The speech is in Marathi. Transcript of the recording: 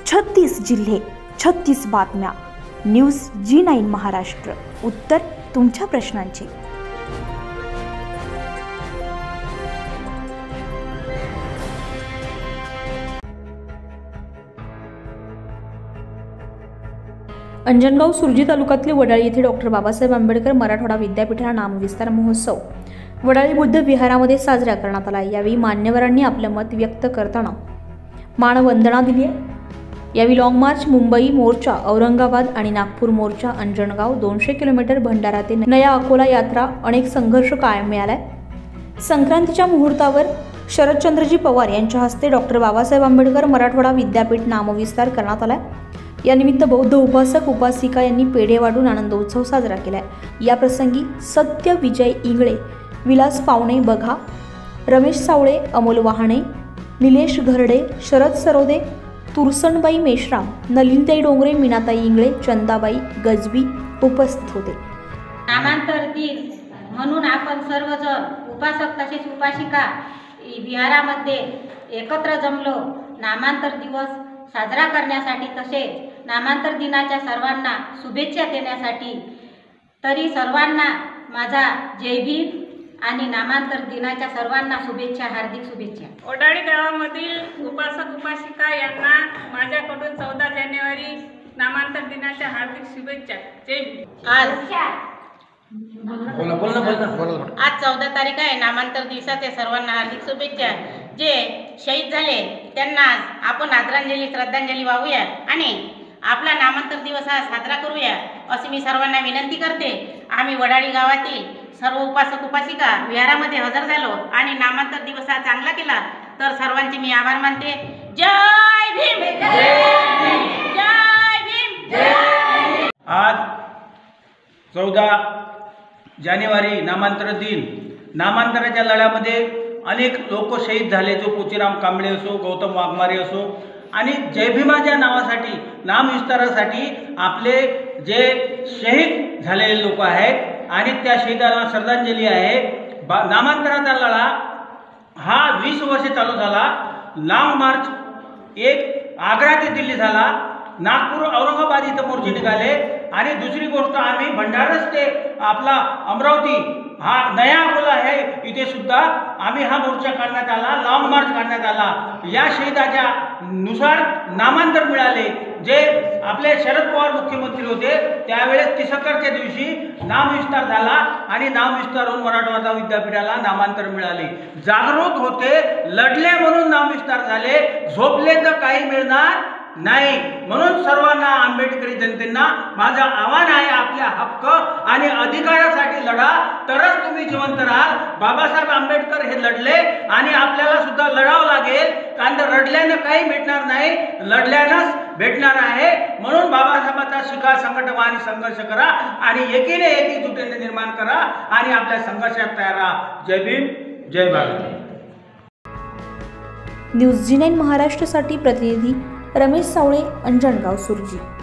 36 जिल्हे, 36 बातम्या. News G9 Maharashtra. उत्तर तुमच्या प्रश्नांचे. अंजनगाव सुरजी तालुक्यातील वडाळी येथे डॉक्टर बाबासाहेब आंबेडकर मराठवाडा विद्यापीठाचा नामविस्तार महोत्सव वडाळी बुद्ध विहारामध्ये साजरा करण्यात आला. यावेळी मान्यवरांनी आपले मत व्यक्त करताना मानवंदना दिली. यावेळी लॉंग मार्च, मुंबई मोर्चा, औरंगाबाद आणि नागपूर मोर्चा, अंजनगाव 200 किलोमीटर, भंडारा ते नया अकोला यात्रा अनेक संघर्ष कायम मिळालाय. संक्रांतीच्या मुहूर्तावर शरदचंद्रजी पवार यांच्या हस्ते डॉक्टर बाबासाहेब आंबेडकर मराठवाडा विद्यापीठ नामविस्तार करण्यात आलाय. या निमित्त बौद्ध उपासक उपासिका यांनी पेढे वाटून आनंदोत्सव साजरा केलाय. या प्रसंगी सत्य विजय इंगळे, विलास पावणे बघा, रमेश सावळे, अमोल वाहणे, निलेश घरडे, शरद सरोदे, तुरसणबाई मेश्राम, नलिनताई डोंगरे, मीनाताई इंगळे, चंदाबाई गजबी उपस्थित होते. नामांतर दिन म्हणून आपण सर्वजण उपासक तसेच उपासिका विहारामध्ये एकत्र जमलो. नामांतर दिवस साजरा करण्यासाठी तसेच नामांतर दिनाच्या सर्वांना शुभेच्छा देण्यासाठी. तरी सर्वांना माझा जय भीम आणि नामांतर दिनाच्या सर्वांना शुभेच्छा, हार्दिक शुभेच्छा. वडाळी गावामधील उपासक उपासिका यांना माझ्याकडून 14 जानेवारी नामांतर दिनाच्या हार्दिक शुभेच्छा. जय भीम. आज 14 तारीख आहे. नामांतर दिवसाच्या सर्वांना हार्दिक शुभेच्छा. जे शहीद झाले त्यांना आपण आदरांजली श्रद्धांजली वाहूया आणि आपला नामांतर दिवस हा साजरा करूया अशी मी सर्वांना विनंती करते. आम्ही वडाळी गावातील सर्व उपासक उपासिका विहारामध्ये हजर झालो आणि नामांतर दिवस हा चांगला केला तर सर्वांचे मी आभार मानते. जय भीम. जय भीम. आज 14 जानेवारी नामांतर दिन. नामांतराच्या लढ्यामध्ये अनेक लोक शहीद झाले. जो पोचीराम कांबळे असो, गौतम वाघमारे असो आणि जय भीमाच्या नावासाठी नामविस्तारासाठी आपले जे शहीद झालेले लोक आहेत आणि त्या शहीदाला श्रद्धांजली आहे. नामांतराचा लढा हा 20 वर्षे चालू झाला. लॉंग मार्च एक आग्रा ते दिल्ली झाला. नागपूर औरंगाबाद इथं मोर्चे निघाले आणि दुसरी गोष्ट आम्ही भंडारच ते आपला अमरावती हा नया अकोला आहे इथे सुद्धा आम्ही हा मोर्चा काढण्यात आला, लॉंग मार्च काढण्यात आला. या शहीदाच्या नुसार नामांतर मिळाले. जे आपले शरद पवार मुख्यमंत्री होते त्यावेळेस 30च्या दिवशी नामविस्तार झाला आणि नामविस्तारून मराठवाडा विद्यापीठाला नामांतर मिळाले. जागृत होते, लढले म्हणून नामविस्तार झाले. झोपले तर काही मिळणार नाही. म्हणून सर्वांना आंबेडकरी जनतेला माझं आव्हान आहे, आपल्या हक्क आणि अधिकारासाठी लढा तरच तुम्ही जिवंत राहाल. बाबासाहेब आंबेडकर हे लढले आणि आपल्याला सुद्धा लढावं लागेल. कारण रडल्यानं काही भेटणार नाही, लढल्यानंच भेटणार आहे. म्हणून बाबासाहेबांचा शिखा संघटना आणि संघर्ष करा आणि एकीने एकजुटीने निर्माण करा आणि आपल्या संघर्षात तयार राहा. जय भीम, जय भारत. न्यूज G9 महाराष्ट्रासाठी प्रतिनिधी रमेश सावळे, अंजनगाव सुरजी.